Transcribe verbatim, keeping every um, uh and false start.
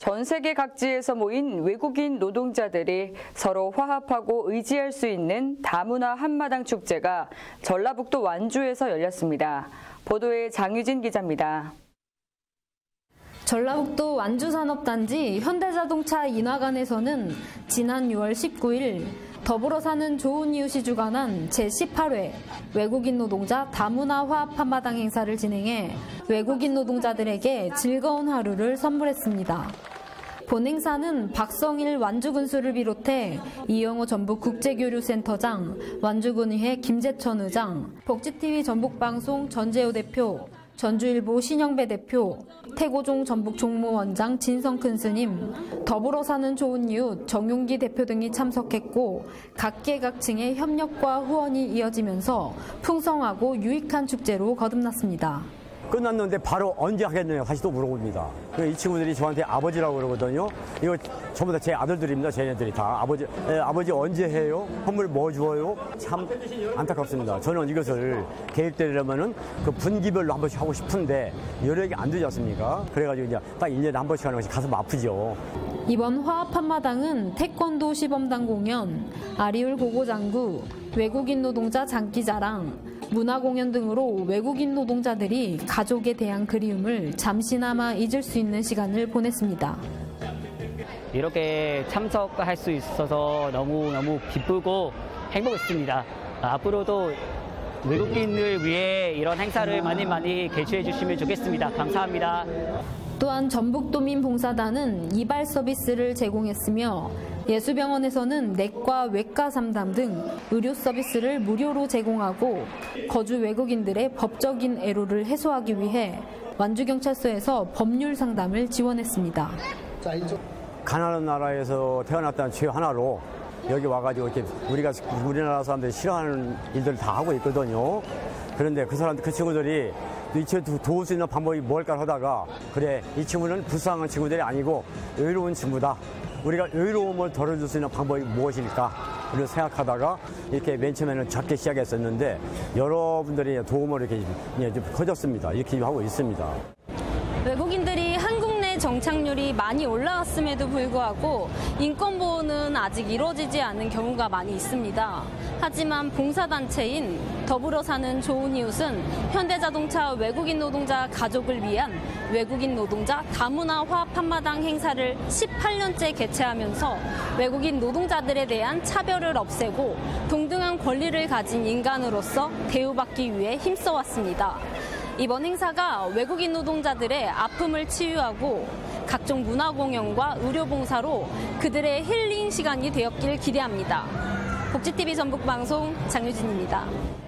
전 세계 각지에서 모인 외국인 노동자들이 서로 화합하고 의지할 수 있는 다문화 한마당 축제가 전라북도 완주에서 열렸습니다. 보도에 장유진 기자입니다. 전라북도 완주산업단지 현대자동차 인화관에서는 지난 유월 십구일 더불어 사는 좋은 이웃이 주관한 제십팔 회 외국인 노동자 다문화 화합 한마당 행사를 진행해 외국인 노동자들에게 즐거운 하루를 선물했습니다. 본 행사는 박성일 완주군수를 비롯해 이영호 전북 국제교류센터장, 완주군의회 김재천 의장, 복지티비 전북방송 전재호 대표, 전주일보 신영배 대표, 태고종 전북 종무원장 진성큰 스님, 더불어 사는 좋은 이웃 정용기 대표 등이 참석했고 각계각층의 협력과 후원이 이어지면서 풍성하고 유익한 축제로 거듭났습니다. 끝났는데 바로 언제 하겠느냐 다시 또 물어봅니다. 이 친구들이 저한테 아버지라고 그러거든요. 이거 전부 다 제 아들들입니다. 쟤네들이 다 아버지 에, 아버지 언제 해요? 선물 뭐 주어요? 참 안타깝습니다. 저는 이것을 계획대로라면은 그 분기별로 한 번씩 하고 싶은데 여력이 안 되지 않습니까? 그래가지고 이제 딱 일 년에 한 번씩 하는 것이 가슴 아프죠. 이번 화합 한마당은 태권도 시범단 공연, 아리울 고고장구, 외국인 노동자 장기자랑, 문화공연 등으로 외국인 노동자들이 가족에 대한 그리움을 잠시나마 잊을 수 있는 시간을 보냈습니다. 이렇게 참석할 수 있어서 너무너무 기쁘고 행복했습니다. 앞으로도 외국인을 위해 이런 행사를 많이 많이 개최해 주시면 좋겠습니다. 감사합니다. 또한 전북도민봉사단은 이발 서비스를 제공했으며 예수병원에서는 내과, 외과 상담 등 의료 서비스를 무료로 제공하고 거주 외국인들의 법적인 애로를 해소하기 위해 완주경찰서에서 법률 상담을 지원했습니다. 가난한 나라에서 태어났다는 죄 하나로 여기 와가지고 이렇게 우리가 우리나라 사람들이 싫어하는 일들을 다 하고 있거든요. 그런데 그 사람, 그 친구들이 이 친구 도울 수 있는 방법이 뭘까 하다가 그래, 이 친구는 불쌍한 친구들이 아니고 여유로운 친구다. 우리가 여유로움을 덜어줄 수 있는 방법이 무엇일까? 를 생각하다가 이렇게 맨 처음에는 작게 시작했었는데 여러분들이 도움을 이렇게 좀 커졌습니다. 이렇게 하고 있습니다. 외국인들이 한국 내 정착률이 많이 올라왔음에도 불구하고 인권 보호는 아직 이루어지지 않은 경우가 많이 있습니다. 하지만 봉사단체인 더불어 사는 좋은 이웃은 현대자동차 외국인 노동자 가족을 위한 외국인 노동자 다문화 화합 한마당 행사를 십팔 년째 개최하면서 외국인 노동자들에 대한 차별을 없애고 동등한 권리를 가진 인간으로서 대우받기 위해 힘써왔습니다. 이번 행사가 외국인 노동자들의 아픔을 치유하고 각종 문화공연과 의료봉사로 그들의 힐링 시간이 되었길 기대합니다. 복지티비 전북방송 장유진입니다.